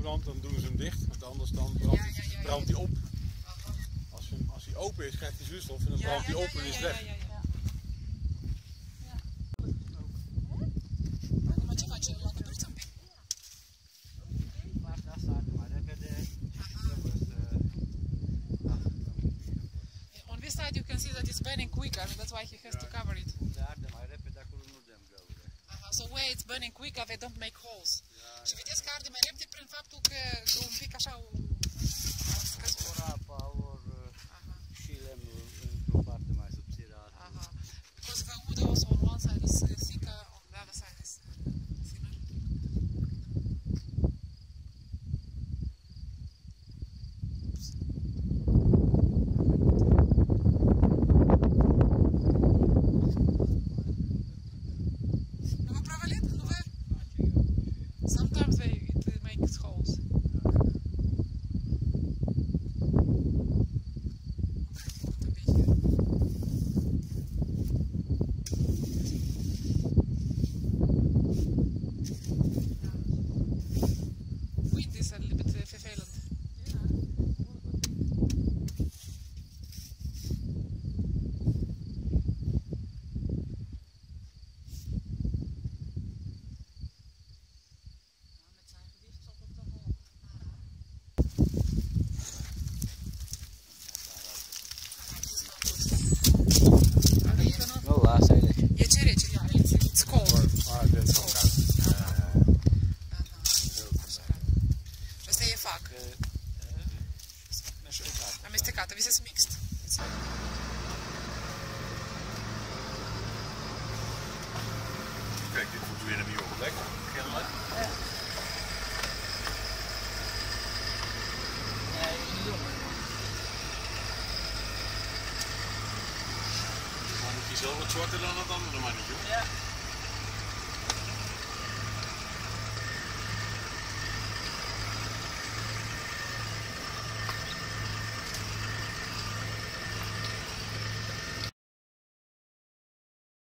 brandt, dan doen ze hem dicht, want anders dan brandt hij op. Als hij open is, krijgt hij zuurstof en dan brandt hij op en is weg. On this side you can see that it's burning quicker, that's why he has to cover it. So where it's burning quicker, they don't make holes. Și vedeți că arde mai repede prin faptul că un pic așa scăzut. Ori apa, ori și lemnul într-o parte mai subțirată. Because the wood also on one side is thicker, on the other side is thinner. Nu vă prăvălit? Nu vă? Sometimes it makes holes. Wind is a little bit vervelend. Nu, asta e rece. E ce rece, it's cold. Asta e fac. Amestecată. This is mixed. Kijk, dit moet weer een nieuwe plek. Kennelijk. Maar moet hij zelf wat zwarter dan het andere manier.